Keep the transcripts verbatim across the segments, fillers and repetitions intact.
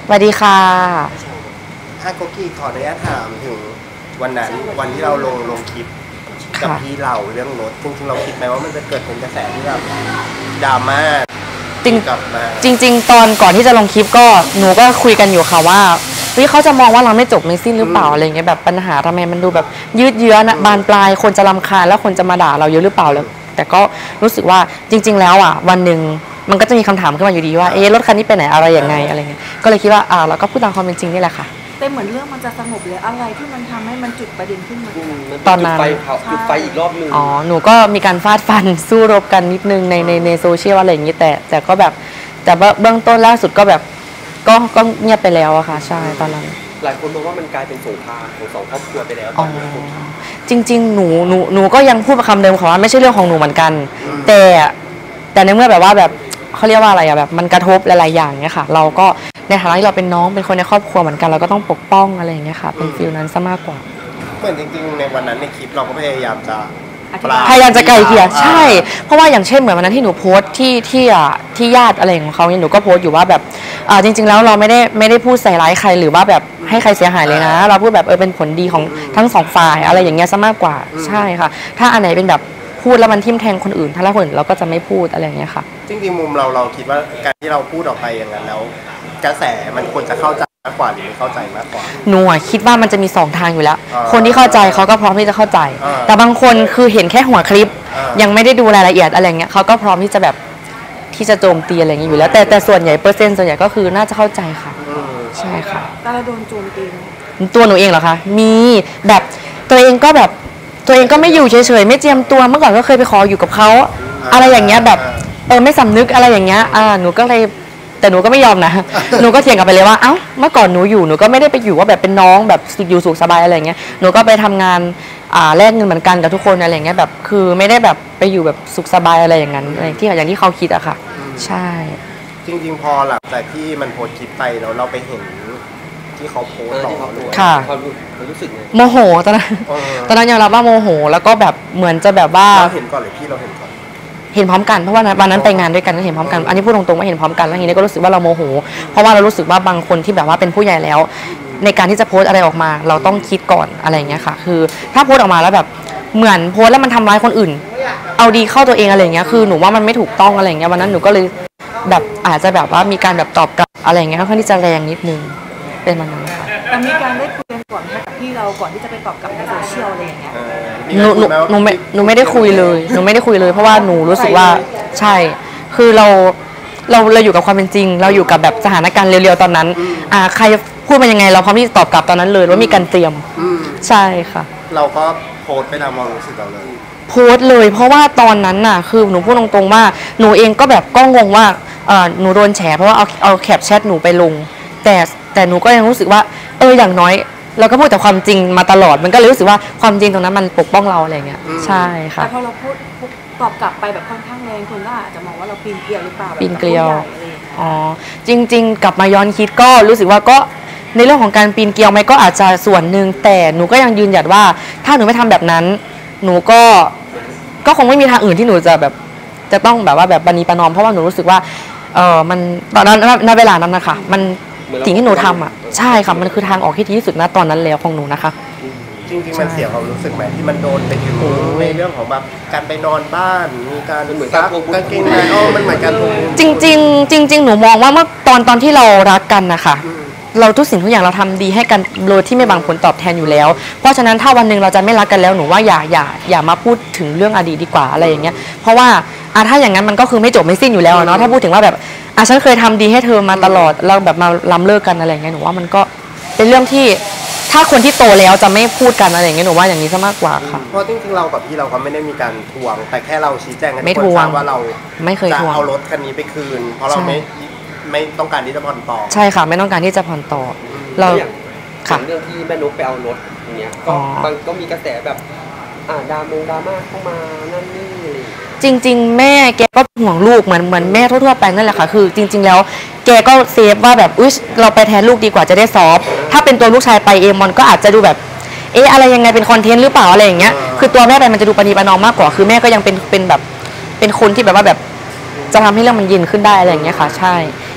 สวัสดีค่ะถ้าโกกี้ขออนุญาตถามถึงวันนั้นวันที่เราลงลงคลิปกับพี่เราเรื่องรถจริงๆเราคิดไหมว่ามันจะเกิดเป็นกระแสที่แบบดราม่าจริงกับมาจริงๆตอนก่อนที่จะลงคลิปก็หนูก็คุยกันอยู่ค่ะว่าเฮ้ยเขาจะมองว่าเราไม่จบไม่สิ้นหรือเปล่าอะไรเงี้ยแบบปัญหาทำไมมันดูแบบยืดเยื้อนะบานปลายคนจะรำคาญแล้วคนจะมาด่าเราเยอะหรือเปล่าแล้วแต่ก็รู้สึกว่าจริงๆแล้วอ่ะวันหนึ่งมันก็จะมีคำถามขึ้นมาอยู่ดีว่าเอ๊ะรถคันนี้ไปไหนอะไรยังไงอะไรเงี้ยก็เลยคิดว่าอ่าเราก็พูดตามความเป็นจริงนี่แหละค่ะแต่เหมือนเรื่องมันจะสงบเลยอะไรที่มันทำให้มันจุดประเด็นขึ้นมาตอนนั้นจุดไฟเผาจุดไฟอีกรอบนึงอ๋อหนูก็มีการฟาดฟันสู้รบกันนิดนึงในในในโซเชียลอะไรอย่างนี้แต่แต่ก็แบบแต่เบื้องต้นล่าสุดก็แบบก็ก็เงียบไปแล้วอะค่ะใช่ตอนนั้นหลายคนมองว่ามันกลายเป็นสงครามของสองครอบครัวไปแล้วตออนนี้จริงๆหนูหนูหนูก็ยังพูดคำเดิมค่ะว่าไม่ใช่เรื่องของหนูเหมือนกันแต่แต่ในเมื่อแบบว่าแบบเขาเรียกว่าอะไรอะแบบมันกระทบหลายๆอย่างเนี้ยค่ะเราก็ในฐานะที่เราเป็นน้องเป็นคนในครอบครัวเหมือนกันเราก็ต้องปกป้องอะไรอย่างเงี้ยค่ะเป็นฟีลนั้นซะมากกว่าเหมือนจริงๆในวันนั้นในคลิปเราก็พยายามจะพยายามจะไกลเกลี่ยใช่เพราะว่าอย่างเช่นเหมือนวันนั้นที่หนูโพสที่ที่อ่ะที่ญาติอะไรของเขาเนี่ยหนูก็โพสอยู่ว่าแบบอ่าจริงๆแล้วเราไม่ได้ไม่ได้พูดใส่ร้ายใครหรือว่าแบบให้ใครเสียหายเลยนะเราพูดแบบเออเป็นผลดีของทั้งสองฝ่ายอะไรอย่างเงี้ยซะมากกว่าใช่ค่ะถ้าอันไหนเป็นแบบพูดแล้วมันทิ่มแทงคนอื่นถ้าละคนอื่นเราก็จะไม่พูดอะไรอย่างเงี้ยค่ะจริงๆมุมเราเราคิดว่าการที่เราพูดออกไปอย่างนั้นแล้วกระแสมันควรจะเข้าใจมากกว่าหรือไม่เข้าใจมากกว่าหนูคิดว่ามันจะมีสองทางอยู่แล้วคนที่เข้าใจเขาก็พร้อมที่จะเข้าใจแต่บางคนคือเห็นแค่หัวคลิปยังไม่ได้ดูรายละเอียดอะไรเงี้ยเขาก็พร้อมที่จะแบบที่จะโจมตีอะไรอย่างเงี้ยอยู่แล้วแต่แต่ส่วนใหญ่เปอร์เซ็นต์ส่วนใหญ่ก็คือน่าจะเข้าใจค่ะใช่ค่ะแต่เราโดนโจมตีตัวหนูเองเหรอคะมีแบบตัวเองก็แบบตัวเองก็ไม่อยู่เฉยๆไม่เจียมตัวเมื่อก่อนก็เคยไปขออยู่กับเขาอะไรอย่างเงี้ยแบบเออไม่สำนึกอะไรอย่างเงี้ยอ่าหนูก็เลยแต่หนูก็ไม่ยอมนะหนูก็เถียงกลับไปเลยว่าเอ้าเมื่อก่อนหนูอยู่หนูก็ไม่ได้ไปอยู่ว่าแบบเป็นน้องแบบอยู่สุขสบายอะไรอย่างเงี้ยหนูก็ไปทำงานอ่าแลกเงินเหมือนกันกับทุกคนอะไรอย่างเงี้ยแบบคือไม่ได้แบบไปอยู่แบบสุขสบายอะไรอย่างนั้นที่อย่างที่เขาคิดอะค่ะใช่จริงๆพอหลังจากที่มันโพสต์คลิปไปแล้วเราไปเห็นที่เขาโพสต์ต่อค่ะรู้สึกไงโมโหตอนนั้นตอนนั้นยอมรับว่าโมโหแล้วก็แบบเหมือนจะแบบว่าเราเห็นก่อนหรือพี่เราเห็นก่อนเห็นพร้อมกันเพราะว่าวันนั้นไปงานด้วยกันก็เห็นพร้อมกันอันนี้พูดตรงๆว่าเห็นพร้อมกันแล้วทีนี้ก็รู้สึกว่าเราโมโหเพราะว่าเรารู้สึกว่าบางคนที่แบบว่าเป็นผู้ใหญ่แล้วในการที่จะโพสอะไรออกมาเราต้องคิดก่อนอะไรอย่างเงี้ยค่ะคือถ้าโพสออกมาแล้วแบบเหมือนโพสแล้วมันทำร้ายคนอื่นเอาดีเข้าตัวเองอะไรอย่างเงี้ยคือหนูว่ามันไม่ถูกต้องอะไรอย่างเงี้ยวันนั้นหนูก็เลยแบบอาจจะแบบว่ามีการแบบตอบกลับอะไรอย่างเงี้ยค่อนข้างที่จะแรงนิดนึงเป็นมันนั้นค่ะแต่มีการได้คุยกันก่อนกับพี่เราก่อนที่จะไปตอบกลับในโซเชียลอะไรอย่างเงี้ยหนูหนูหนูไม่หนูไม่ได้คุยเลยหนูไม่ได้คุยเลยเพราะว่าหนูรู้สึกว่าใช่คือเราเราเราอยู่กับความเป็นจริงเราอยู่กับแบบสถานการณ์เรียวๆตอนนั้นอ่าใครพูดมายังไงเราพร้อมที่จะตอบกลับตอนนั้นเลยว่ามีการเตรียมใช่ค่ะเราก็โพสไปตามความรู้สึกเราเลยโพสเลยเพราะว่าตอนนั้นน่ะคือหนูพูดตรงๆว่าหนูเองก็แบบก็งงว่าเออหนูโดนแฉเพราะว่าเอาเอาแคปแชทหนูไปลงแต่แต่หนูก็ยังรู้สึกว่าเอออย่างน้อยเราก็พูดแต่ความจริงมาตลอดมันก็เลยรู้สึกว่าความจริงตรงนั้นมันปกป้องเราอะไรเงี้ยใช่ค่ะแต่พอเราพูดตอบกลับไปแบบค่อนข้างแรงคนก็อาจจะมองว่าเราปีนเกลียวหรือเปล่าปีนเกลียวอ๋อจริงๆกลับมาย้อนคิดก็รู้สึกว่าก็ในเรื่องของการปีนเกลียวไหมก็อาจจะส่วนหนึ่งแต่หนูก็ยังยืนหยัดว่าถ้าหนูไม่ทำแบบนั้นหนูก็ก็คงไม่มีทางอื่นที่หนูจะแบบจะต้องแบบว่าแบบปณีประนอมเพราะว่าหนูรู้สึกว่าเออมันตอนนั้นณเวลานั้นนะคะมันสิ่งที่หนูทำอ่ะใช่ค่ะมันคือทางออกที่ดีที่สุดนะตอนนั้นแล้วของหนูนะคะจริงๆมันเสียความรู้สึกไหมที่มันโดนไปถึงในเรื่องของแบบการไปนอนบ้านมีการเหมือนการทวงกางเกงในอ้อมันเหมือนการทวงจริงๆจริงๆหนูมองว่าเมื่อตอนตอนที่เรารักกันนะคะเราทุกสิ่งทุกอย่างเราทำดีให้กันโดยที่ไม่บังผลตอบแทนอยู่แล้วเพราะฉะนั้นถ้าวันหนึ่งเราจะไม่รักกันแล้วหนูว่าอย่าอย่าอย่ามาพูดถึงเรื่องอดีตดีกว่าอะไรอย่างเงี้ยเพราะว่าอ่ะถ้าอย่างนั้นมันก็คือไม่จบไม่สิ้นอยู่แล้วเนาะถ้าพูดถึงว่าแบบอ่ะฉันเคยทำดีให้เธอมาตลอดเราแบบมาล้ำเลิกกันอะไรอย่างเงี้ยหนูว่ามันก็เป็นเรื่องที่ถ้าคนที่โตแล้วจะไม่พูดกันอะไรอย่างเงี้ยหนูว่าอย่างนี้ซะมากกว่าค่ะเพราะจริงๆเรากับพี่เราก็ไม่ได้มีการทวงแต่แค่เราชี้แจงกันไม่ทวงว่าเราไม่เคยทวงจะเอารถคันนี้ไปคืนเพราะเราไม่ไม่ต้องการที่จะผ่อนต่อใช่ค่ะไม่ต้องการที่จะผ่อนต่อเราค่ะเรื่องที่แม่นกไปเอารถอย่างเงี้ยก็บางก็มีกระแสแบบอ่าดามงดราม่าเข้ามานั่นนี่จริงๆแม่แกก็ห่วงลูกเหมือนเหมือนแม่ทั่วๆไปนั่นแหละค่ะคือจริงๆแล้วแกก็เซฟว่าแบบอุ๊ยเราไปแทนลูกดีกว่าจะได้ซอฟถ้าเป็นตัวลูกชายไปเองมันก็อาจจะดูแบบเอ๊ะอะไรยังไงเป็นคอนเทนต์หรือเปล่าอะไรอย่างเงี้ยคือตัวแม่ไปมันจะดูปณีประนอมมากกว่าคือแม่ก็ยังเป็นเป็นแบบเป็นคนที่แบบว่าแบบจะทำให้เรื่องมันเย็นขึ้นได้อะไรอย่างเงี้ยค่ะใช่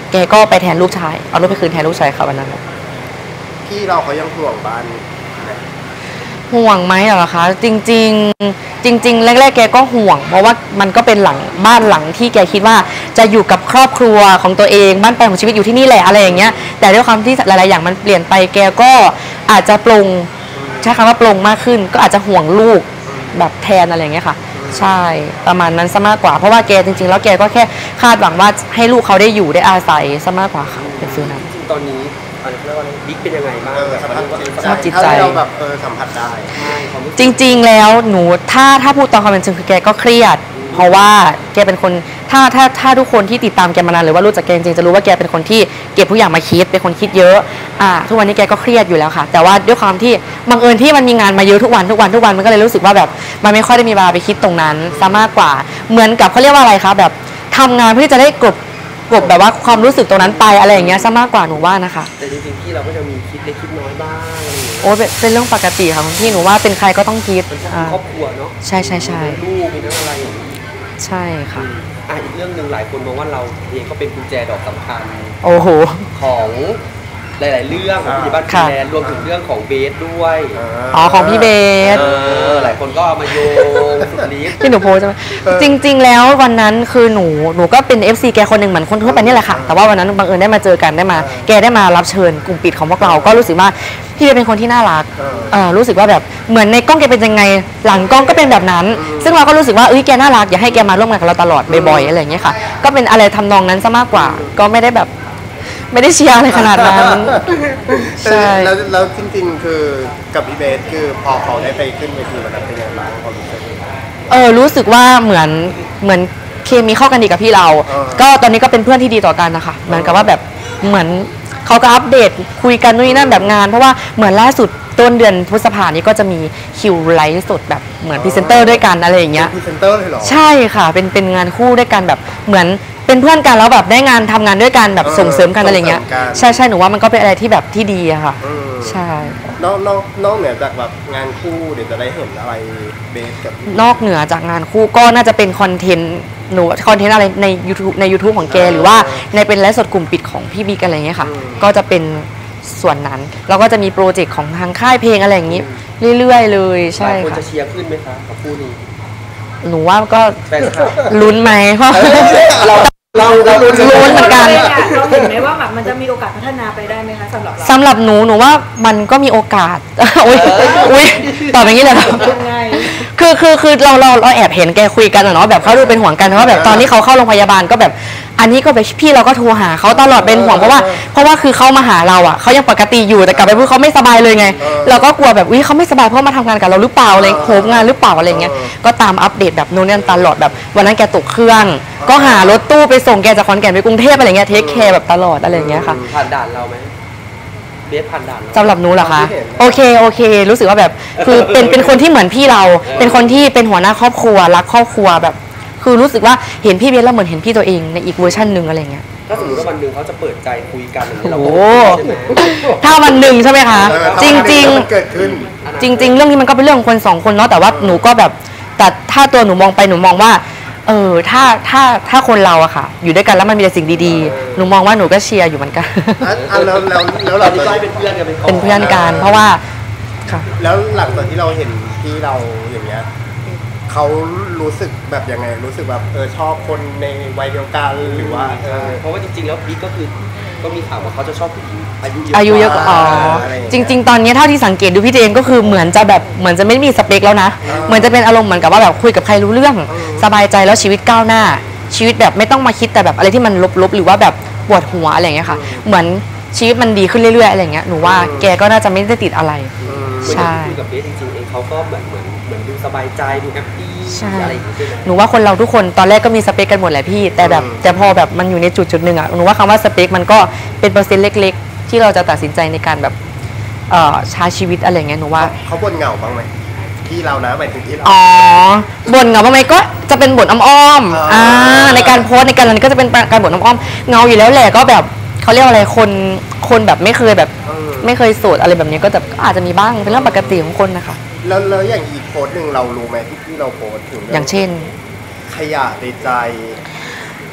แกก็ไปแทนลูกชายเอารถไปคืนแทนลูกชายค่ะวันนั้นพี่เราเขายังห่วงบ้านไหมห่วงไหมเหรอคะจริง ๆ จริง ๆ แรกๆแกก็ห่วง เพราะว่ามันก็เป็นหลังบ้านหลังที่แกคิดว่าจะอยู่กับครอบครัวของตัวเองบ้านปลายของชีวิตอยู่ที่นี่แหละอะไรอย่างเงี้ยแต่ด้วยความที่หลายๆอย่างมันเปลี่ยนไปแกก็อาจจะปลงใช้คำว่าปลงมากขึ้น ก็อาจจะห่วงลูกแบบแทนอะไรอย่างเงี้ยค่ะใช่ประมาณนั้นซะมากกว่าเพราะว่าแกจริงๆแล้วแกก็แค่คาดหวังว่าให้ลูกเขาได้อยู่ได้อาศัยซะมากกว่าค่ะเป็นฟิลนั้นตอนนี้อะไรเรียกว่าอะไรบิ๊กเป็นยังไงบ้างเออแบบสภาพว่าจิตสใจภาพจิตใจเท่าที่เราแบบเออสัมผัสได้ใช่ความรู้สึกจริงๆ แล้วหนูถ้าถ้าพูดตามความเป็นจริงคือแกก็เครียด เพราะว่าแกเป็นคนถ้าถ้าถ้าทุกคนที่ติดตามแกมานานหรือว่ารู้จักแกจริงๆจะรู้ว่าแกเป็นคนที่เก็บทุกอย่างมาคิดเป็นคนคิดเยอะอ่าทุกวันนี้แกก็เครียดอยู่แล้วค่ะ แต่ว่าด้วยความที่บังเอิญที่มันมีงานมาเยอะทุกวันทุกวันทุกวันมันก็เลยรู้สึกว่าแบบมันไม่ค่อยได้มีเวลาไปคิดตรงนั้นซะมากกว่าเหมือนกับเขาเรียกว่าอะไรคะแบบทำงานเพื่อที่จะได้กลบกลบแบบว่าความรู้สึกตรงนั้นไปอะไรอย่างเงี้ยซะมากกว่าหนูว่านะคะแต่จริงๆที่เราก็จะมีคิดเล็กคิดน้อยบ้างอะไรอย่างเงี้ยโอ้เป็นเป็นเรื่องปกติค่ะคุณพี่หนูว่าเป็นใครก็ต้องคิดมันก็อ่ามีครอบครัวเนาะใช่ใช่ใช่มีลูกมีทั้งอะไรอย่างนี้ใช่ค่ะอ่ะอีกเรื่องหนึ่งหลายคนมองว่าเราเองก็เป็นกุญแจดอกสำคัญโอ้โหของหลาย ๆ เรื่องของพี่บ้านค่ะแลนด์รวมถึงเรื่องของเบสด้วยอ๋อของพี่เบสเออหลายคนก็เอามาโยงสุดฤทธิ์ที่หนูโพสต์ใช่ไหมจริง ๆ แล้ววันนั้นคือหนูหนูก็เป็น เอฟ ซี แกคนหนึ่งเหมือนคนทั่วไปนี่แหละค่ะ แต่ว่าวันนั้นบังเอิญได้มาเจอกันได้มา แกได้มารับเชิญกลุ่มปิดของพวกเรา ก็รู้สึกว่าพี่เบสเป็นคนที่น่ารักเออรู้สึกว่าแบบเหมือนในกล้องแกเป็นยังไง หลังกล้องก็เป็นแบบนั้น ซึ่งเราก็รู้สึกว่าเอ้ยแกน่ารักอยากให้แกมาร่วมงานกับเราตลอดบ่อยๆอะไรอย่างเงี้ยค่ะ ก็เป็นอะไรทำนองนั้นซะมากกว่า ก็ไม่ได้แบบไม่ได้เชียร์อะไรขนาดนั้น ใช่แล้วแล้วจริงๆ คือกับพี่เบสคือพอเขาได้ไปขึ้นเวทีวันนั้นเป็นยังไงบ้างความรู้สึกเออรู้สึกว่าเหมือนเหมือนเคมีเข้ากันดีกับพี่เราเออก็ตอนนี้ก็เป็นเพื่อนที่ดีต่อกันนะคะเหมือนกับว่าแบบเหมือนเขาก็อัปเดตคุยกันนู่นนี่นั่นแบบงาน เพราะว่าเหมือนล่าสุดต้นเดือนพฤษภานี้ก็จะมีคิวไลฟ์สดแบบเหมือนพรีเซนเตอร์ด้วยกันอะไรอย่างเงี้ยพรีเซนเตอร์เลยเหรอใช่ค่ะเป็นเป็นงานคู่ด้วยกันแบบเหมือนเป็นเพื่อนกันแล้วแบบได้งานทำงานด้วยกันแบบเออส่งเสริมกันอะไรอย่างเงี้ยส่งเสริมกันใช่ใช่หนูว่ามันก็เป็นอะไรที่แบบที่ดีอะค่ะอืมใช่นอกนอกนอกเหนือจากแบบงานคู่เดี๋ยวจะได้เห็นอะไรเบสกับพี่นอกเหนือจากงานคู่ก็น่าจะเป็นคอนเทนต์หนูคอนเทนต์อะไรใน YouTube ใน YouTube ของแกอ่าหรือว่าในเป็นไลฟ์สดกลุ่มปิดของพี่บิ๊กอะไรอย่างเงี้ยค่ะอืมก็จะเป็นส่วนนั้นแล้วก็จะมีโปรเจกต์ของทางค่ายเพลงอะไรอย่างงี้ เรื่อยๆเลยหใช่ลายคนค่ะจะเชียร์ขึ้นไหมคะกับคู่นี้หนูว่าก็แฟนคลับลุ้นไหมเพราะเราเราเราลุ้นเหมือนกันเราเห็นไหมว่าแบบมันจะมีโอกาสพัฒนาไปได้ไหมคะสำหรับเราสำหรับหนูหนูว่ามันก็มีโอกาส อุ้ยอุ้ยตอบอย่างนี้เลยเหรอยังไงคือคือคือเราเราเราแอบเห็นแกคุยกันอะเนาะแบบเขาดูเป็นห่วงกันเพราะว่าแบบตอนที่เขาเข้าโรงพยาบาลก็แบบอันนี้ก็แบบพี่เราก็โทรหาเขาตลอดเป็นห่วงเพราะว่าเพราะว่าคือเขามาหาเราอะเขายังปกติอยู่แต่กลับไปพูดเขาไม่สบายเลยไง เราก็กลัวแบบวิเขาไม่สบายเพราะมาทำงานกับเราหรือเปล่าอะไรโหมงานหรือเปล่าอะไรเงี้ยก็ตามอัปเดตแบบโน่นนี่นั่นตลอดแบบวันนั้นแกตกเครื่อง ก็หารถตู้ไปส่งแกจากขอนแก่นไปกรุงเทพอะไรเงี้ยเทคแคร์แบบตลอดอะไรเงี้ยค่ะผ่านด่านเราไหมเบสผ่านด่านเราสำหรับหนูเหรอคะโอเคโอเค รู้สึกว่าแบบคือเป็นเป็นคนที่เหมือนพี่เรา เป็นคนที่เป็นหัวหน้าครอบครัวรักครอบครัวแบบ คือรู้สึกว่าเห็นพี่เบสแล้วเหมือนเห็นพี่ตัวเองในอีกเวอร์ชันหนึ่งอะไรเงี้ยถ้าสมมติว่าวันหนึ่งเขาจะเปิดใจคุยกันอย่างนี้เราโอ้ก็โหใช่ไหมถ้าวันหนึ่งใช่ไหมคะเออจริงจริงมันเกิดขึ้นๆจริง ๆ เรื่องนี้มันก็เป็นเรื่องของคนสองคนเนาะแต่ว่าหนูก็แบบแต่ถ้าตัวหนูมองไปหนูมองว่าเออถ้าถ้าถ้าคนเราอะค่ะ อยู่ด้วยกันแล้วมันมีแต่สิ่งดีๆหนูมองว่าหนูก็เชียร์อยู่เหมือนกันอ่ะอ่ะแล้วแล้วแล้วตเราอนนี้ก็ให้เป็นเพื่อนกันไปก่อนเป็นเพื่อนกันเพราะว่าค่ะแล้วหลังจากที่เราเห็นที่เราอย่างเงี้ยเขารู้สึกแบบยังไงรู้สึกแบบเออชอบคนในวัยเดียวกันหรือว่าเออเพราะว่าจริงๆแล้วบิ๊กก็คือก็มีข่าวว่าเขาจะชอบผู้หญิงอายุเยอะอายุเยอะกว่าอ๋ออะไรอย่างเงี้ยจริง ๆ ตอนนี้เท่าที่สังเกตดูพี่เจนก็คือเหมือนจะแบบเหมือนจะไม่มีสเปคแล้วนะอ่าเหมือนจะเป็นอารมณ์เหมือนกับว่าแบบคุยกับใครรู้เรื่อง สบายใจแล้วชีวิตก้าวหน้า ชีวิตแบบไม่ต้องมาคิดแต่แบบอะไรที่มันลบๆหรือว่าแบบปวดหัวอะไรอย่างเงี้ยค่ะ เหมือนชีวิตมันดีขึ้นเรื่อยๆอะไรอย่างเงี้ยหนูว่าแกก็น่าจะไม่ได้ติดอะไรอืมเหมือนใช่คุยกับเบสจริงๆเองเขาก็เหมือนเหมือนเหมือนดูสบายใจดูแฮปปี้ใช่อะไรอย่างเงี้ยใช่ไหมหนูว่าคนเราทุกคนตอนแรกก็มีสเปคกันหมดแหละพี่ แต่แบบแต่พอแบบมันอยู่ในจุดจุดๆหนึ่งอะหนูว่าคำว่าสเปคมันก็เป็นเปอร์เซ็นต์เล็ก ๆ ที่เราจะตัดสินใจในการแบบเอ่อใช้ชีวิตอะไรอย่างเงี้ยหนูว่าเขาบ่นเหงาบ้างไหมที่เรานะหมายถึงที่เราอ๋อบ่นเหงาบ้างไหมก็จะเป็นบ่นอ้อมๆอ่าอ่าในการโพสต์ในการอะไรก็จะเป็นการบ่นอ้อมๆเงาอยู่แล้วแหละก็แบบเขาเรียกว่าอะไรคนคนแบบไม่เคยแบบเออไม่เคยโสดอะไรแบบนี้ก็จะก็อาจจะมีบ้างเป็นเรื่องปกติของคนนะคะแล้วแล้วอย่างอีกโพสต์หนึ่งเรารู้ไหมที่ที่เราโพสต์ถึงรื่อย่างเช่นขยะในใจ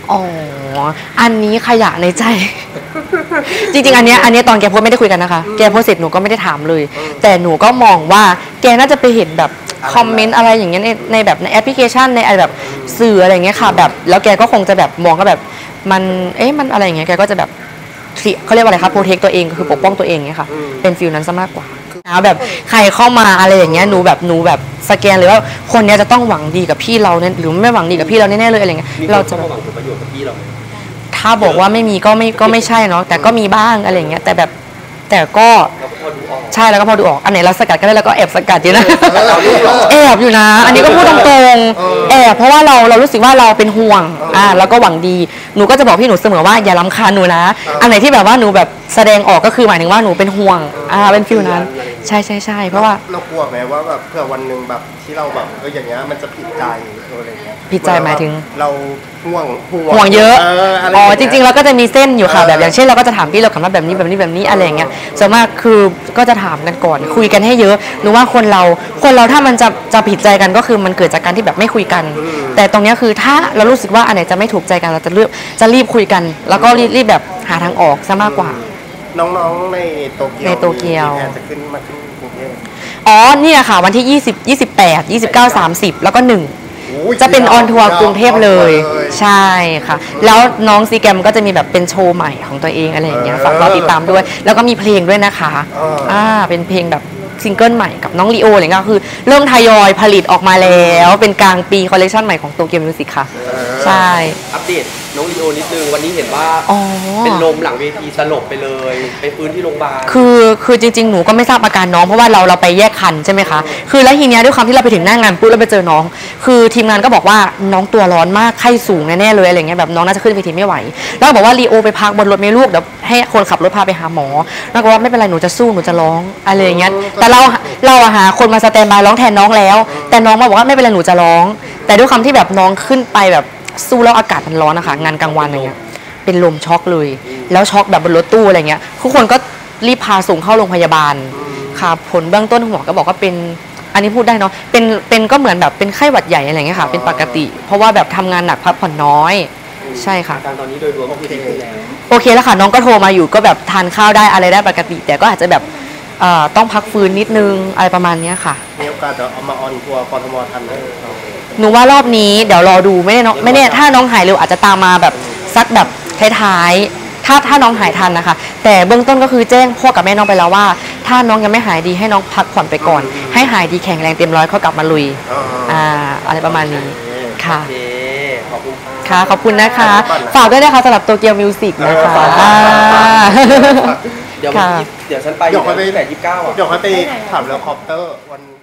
อ๋ออันนี้ขยะในใจ จริงๆอันเนี้ยอันเนี้ยตอนแกโพสต์ไม่ได้คุยกันนะคะแกโพสต์เสร็จหนูก็ไม่ได้ถามเลย แต่หนูก็มองว่าแกน่าจะไปเห็นแบบคอมเมนต์อะไรอย่างเงี้ยในในแบบในแอปพลิเคชันในอะไรแบบสื่ออะไรอย่างเงี้ยค่ะแบบแล้วแกก็คงจะแบบมองก็แบบมันเอ๊ะมันอะไรอย่างเงี้ยแกก็จะแบบเขาเรียกว่าอะไรคะโปรเทคตัวเองก็คือปกป้องตัวเองเงี้ยค่ะเป็นฟิลนั้นซะมากกว่านะแบบใครเข้ามาอะไรอย่างเงี้ยหนูแบบหนูแบบสแกนเลยว่าคนเนี้ยจะต้องหวังดีกับพี่เราเนี่ยหรือไม่หวังดีกับพี่เราแน่ๆเลยอะไรเงี้ยมีเราคนจะเข้ามาหวังผลประโยชน์กับพี่เราไหมถ้าบอกว่าไม่มีก็ไม่ก็ไม่ใช่เนาะแต่ก็มีบ้างอะไรอย่างเงี้ยแต่แบบแต่ก็เราก็พอดูออกใช่แล้วก็พอดูออกอันไหนเราสกัดก็ได้แล้วก็แอบสกัดอยู่นะ แอบอยู่นะ อันนี้ก็พูดตรงๆแอบเพราะว่าเราเรารู้สึกว่าเราเป็นห่วงอ่าแล้วก็หวังดีหนูก็จะบอกพี่หนูเสมอว่าอย่ารำคาญหนูนะ อันไหนที่แบบว่าหนูแบบแสดงออกก็คือหมายถึงว่าหนูเป็นห่วงอ่าเป็นฟิลนั้นใช่ใช่ใช่เพราะว่าเรากลัวไหมว่าแบบเผื่อวันหนึ่งแบบที่เราแบบเอออย่างเงี้ยมันจะผิดใจอะไรเงี้ยผิดใจหมายถึงเราห่วงห่วงเยอะะไอ๋อจริงๆแล้เราก็จะมีเส้นอยู่ค่ะเออแบบอย่างเช่นเราก็จะถามพี่เราคำว่าแบบนี้แบบนี้แบบนี้อะไรอย่างเงี้ยส่วนมากคือก็จะถามกันก่อนคุยกันให้เยอะหรือว่าคนเราคนเราถ้ามันจะจะผิดใจกันก็คือมันเกิดจากการที่แบบไม่คุยกัน แต่ตรงเนี้ยคือถ้าเรารู้สึกว่าอันไหนจะไม่ถูกใจกันเราจะเลือกจะรีบคุยกัน แล้วก็รีบรีบแบบหาทางออกซะมากกว่าน้องๆในโตเกียวในโตเกียวมีแผนจะขึ้นมาขึ้นกรุงเทพอ๋อเนี่ยค่ะวันที่ยี่สิบ ยี่สิบแปด ยี่สิบเก้า สามสิบแล้วก็หนึ่งโอ้ยจะเป็นออนทัวร์กรุงเทพเลยออนทัวร์เลยใช่ค่ะ แล้วน้องซีแกรมก็จะมีแบบเป็นโชว์ใหม่ของตัวเองอะไรอย่างเงี้ยฝากรอติดตามด้วย แล้วก็มีเพลงด้วยนะคะอ่าเป็นเพลงแบบซิงเกิลใหม่กับน้องลีโออะไรเงี้ยคือเริ่มทยอยผลิตออกมาแล้วเป็นกลางปีคอลเลคชันใหม่ของโตเกียวมิวสิกค่ะ ใช่อัปเดตน้องลีโอนิดนึงวันนี้เห็นว่าอ๋อเป็นลมหลังเวทีสลบไปเลยไปฟื้นที่โรงพยาบาลคือคือจริงๆ หนูก็ไม่ทราบอาการน้องเพราะว่าเราเราไปแยกคันใช่ไหมคะ คือแล้วทีเนี้ยด้วยความที่เราไปถึงหน้างานปุ๊บเราไปเจอน้อง คือทีมงานก็บอกว่าน้องตัวร้อนมากไข้สูงแน่ๆเลยอะไรเงี้ยแบบน้องน่าจะขึ้นเวทีไม่ไหว แล้วก็บอกว่าลีโอไปพักบนรถไหม่ลูกเดี๋ยวให้คนขับรถพาไปหาหมอ แล้วก็ว่าไม่เป็นไรหนูจะสู้หนูจะร้องอะไรอย่างเงี้ย แต่เราเราอะหาคนมาสแตนบายร้องแทนน้องแล้ว แต่น้องมาบอกว่าไม่เป็นไรหนูจะร้อง แต่ด้วยความที่แบบน้องขึ้นไปแบบสู้แล้วอากาศมันร้อนนะคะงานกลางวันอะไรเงี้ย เป็นลมช็อกเลย แล้วช็อกแบบบนรถตู้อะไรเงี้ย ทุกคนก็รีบพาส่งเข้าโรงพยาบาล ค่ะ ผลเบื้องต้นหมอก็บอกว่าเป็น อันนี้พูดได้เนาะ เป็น เป็นก็เหมือนแบบเป็นไข้หวัดใหญ่อะไรเงี้ยค่ะ เป็นปกติ เพราะว่าแบบทำงานหนักพักผ่อนน้อย ใช่ค่ะอาการตอนนี้โดยรวมก็คือดีขึ้นแล้วโอเคแล้วค่ะ น้องก็โทรมาอยู่ก็แบบทานข้าวได้อะไรได้ปกติ แต่ก็อาจจะแบบเอ่อต้องพักฟื้นนิดนึงอะไรประมาณเนี้ยค่ะมีโอกาสจะเอามาออนทัวร์กทมทันไหมหนูว่ารอบนี้เดี๋ยวรอดูไม่แน่เนาะไม่แน่ถ้าน้องหายเร็วอาจจะตามมาแบบสักแบบท้ายๆถ้าถ้าน้องหายทันนะคะ แต่เบื้องต้นก็คือแจ้งพ่อกับแม่น้องไปแล้วว่า ถ้าน้องยังไม่หายดีให้น้องพักผ่อนไปก่อน ให้หายดีแข็งแรงเต็มร้อยเขากลับมาลุยอ่าอะไรประมาณนี้ค่ะโอเคขอบคุณค่ะค่ะขอบคุณนะคะ ฝากด้วยนะคะสำหรับโตเกียวมิวสิกนะคะเออฝากอ่าเดี๋ยววันที่เดี๋ยวฉันไปอเดี๋ยวยู่ค่อยไปตั้งแต่ยี่สิบเก้าอ่ะเดี๋ยวค่อยไปถามเรื่องคอปเตอร์วัน